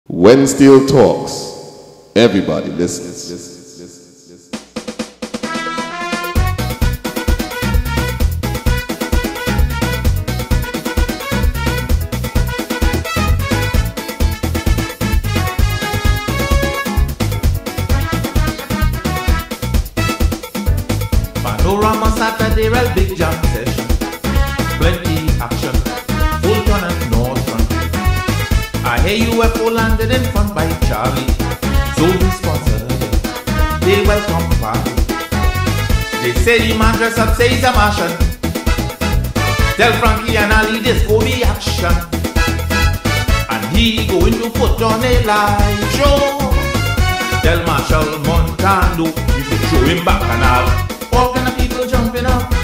When Steel talks, everybody listens. Panorama Saturday, real big jam session. Plenty action, full turn and north front. I hear UFO landed in front by Charlie. So responsible, they welcome party. They say the man dress up, say he's a Martian. Tell Frankie and Ali this go be action. And he going to put on a live show. Tell Marshall Montano, you should show him back and all. All kind of people jumping up.